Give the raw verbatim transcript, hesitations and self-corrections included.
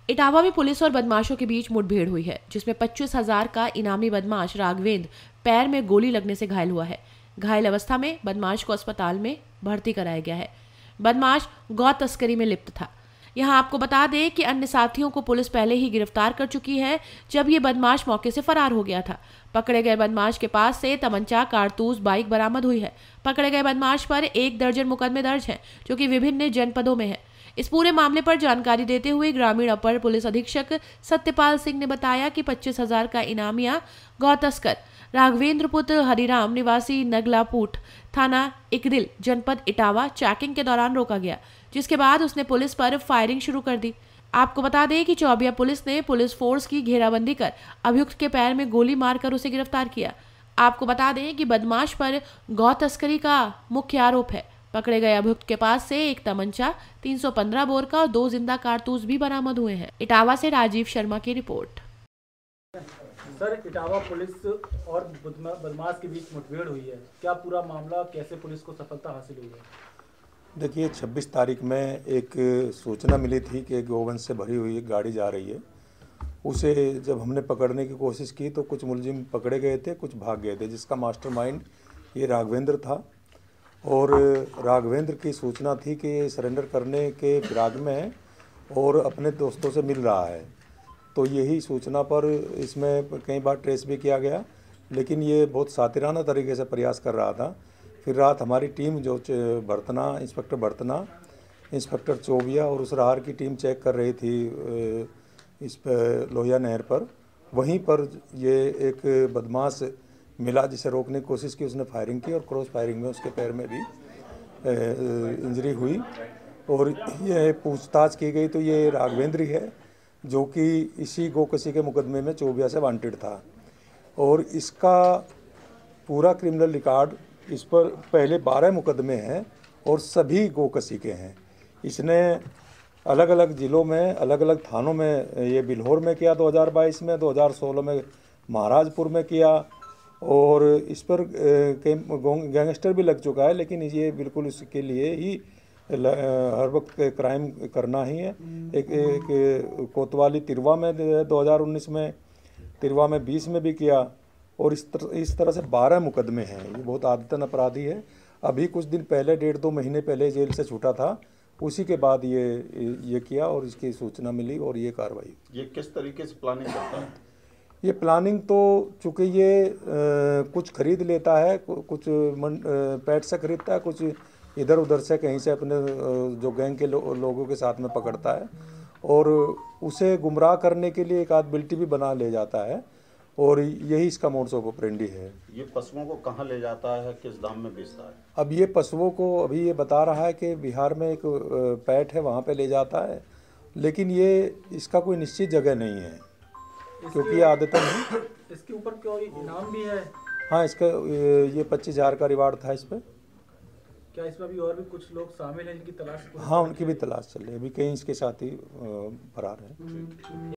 इटावा में पुलिस और बदमाशों के बीच मुठभेड़ हुई है, जिसमें पच्चीस हजार का इनामी बदमाश राघवेंद्र पैर में गोली लगने से घायल हुआ है। घायल अवस्था में बदमाश को अस्पताल में भर्ती कराया गया है। बदमाश गौ तस्करी में लिप्त था। यहां आपको बता दें कि अन्य साथियों को पुलिस पहले ही गिरफ्तार कर चुकी है, जब ये बदमाश मौके से फरार हो गया था। पकड़े गए बदमाश के पास से तमंचा, कारतूस, बाइक बरामद हुई है। पकड़े गए बदमाश पर एक दर्जन मुकदमे दर्ज हैं, जो कि विभिन्न जनपदों में है। इस पूरे मामले पर जानकारी देते हुए ग्रामीण अपर पुलिस अधीक्षक सत्यपाल सिंह ने बताया कि पच्चीस हजार का इनामिया गौ तस्कर राघवेंद्र पुत्र हरिराम निवासी नगलापूट थाना इकरिल जनपद इटावा चेकिंग के दौरान रोका गया, जिसके बाद उसने पुलिस पर फायरिंग शुरू कर दी। आपको बता दें कि चौबिया पुलिस ने पुलिस फोर्स की घेराबंदी कर अभियुक्त के पैर में गोली मारकर उसे गिरफ्तार किया। आपको बता दें कि बदमाश पर गौ तस्करी का मुख्य आरोप है। पकड़े गए अभियुक्त के पास से एक तमंचा, तीन सौ पंद्रह बोर का और दो जिंदा कारतूस भी बरामद हुए हैं। इटावा से राजीव शर्मा की रिपोर्ट। सर, इटावा पुलिस और बदमाश के बीच मुठभेड़ हुई है, क्या पूरा मामला, कैसे पुलिस को सफलता हासिल हुई है? देखिए, छब्बीस तारीख में एक सूचना मिली थी कि गोवंश से भरी हुई एक गाड़ी जा रही है। उसे जब हमने पकड़ने की कोशिश की तो कुछ मुलजिम पकड़े गए थे, कुछ भाग गए थे, जिसका मास्टरमाइंड ये राघवेंद्र था। और राघवेंद्र की सूचना थी कि सरेंडर करने के फिराक में है और अपने दोस्तों से मिल रहा है। तो यही सूचना पर इसमें कई बार ट्रेस भी किया गया, लेकिन ये बहुत सातिराना तरीके से प्रयास कर रहा था। फिर रात हमारी टीम जो बर्तना, इंस्पेक्टर बर्तना, इंस्पेक्टर चौबिया और उस राहर की टीम चेक कर रही थी इस पर लोहिया नहर पर। वहीं पर ये एक बदमाश मिला जिसे रोकने की कोशिश की, उसने फायरिंग की और क्रॉस फायरिंग में उसके पैर में भी इंजरी हुई। और ये पूछताछ की गई तो ये राघवेंद्र ही है, जो कि इसी गोकसी के मुकदमे में चौबिया से वांटेड था। और इसका पूरा क्रिमिनल रिकॉर्ड, इस पर पहले बारह मुकदमे हैं और सभी गोकसी के हैं। इसने अलग अलग ज़िलों में, अलग अलग थानों में, ये बिल्हौर में किया दो हज़ार बाईस में, दो हज़ार सोलह में महाराजपुर में किया, और इस पर गैंगस्टर भी लग चुका है। लेकिन ये बिल्कुल इसके लिए ही हर वक्त क्राइम करना ही है। एक, एक कोतवाली तिरवा में दो हज़ार उन्नीस में, तिरवा में बीस में भी किया, और इस तरह इस तरह से बारह मुकदमे हैं। ये बहुत आदतन अपराधी है। अभी कुछ दिन पहले, डेढ़ दो महीने पहले जेल से छूटा था, उसी के बाद ये ये किया और इसकी सूचना मिली और ये कार्रवाई। ये किस तरीके से प्लानिंग करता है? ये प्लानिंग तो चूँकि ये आ, कुछ खरीद लेता है, कुछ मन, आ, पैट से खरीदता है, कुछ इधर उधर से कहीं से अपने जो गैंग के लो, लोगों के साथ में पकड़ता है और उसे गुमराह करने के लिए एक आध बिल्टी भी बना ले जाता है, और यही इसका मोड्स ऑपरेंडी है। ये पशुओं को कहाँ ले जाता है, किस दाम में बेचता है? अब ये पशुओं को अभी ये बता रहा है कि बिहार में एक पैट है, वहाँ पे ले जाता है, लेकिन ये इसका कोई निश्चित जगह नहीं है, क्योंकि आदतन है। इसके ऊपर कोई इनाम भी है? हाँ, इसका ये पच्चीस हजार का रिवार्ड था इस पर। क्या इसमें अभी और भी कुछ लोग शामिल हैं जिनकी तलाश? हाँ, उनकी भी तलाश चल रही है। अभी कहीं इसके साथी फरार हैं।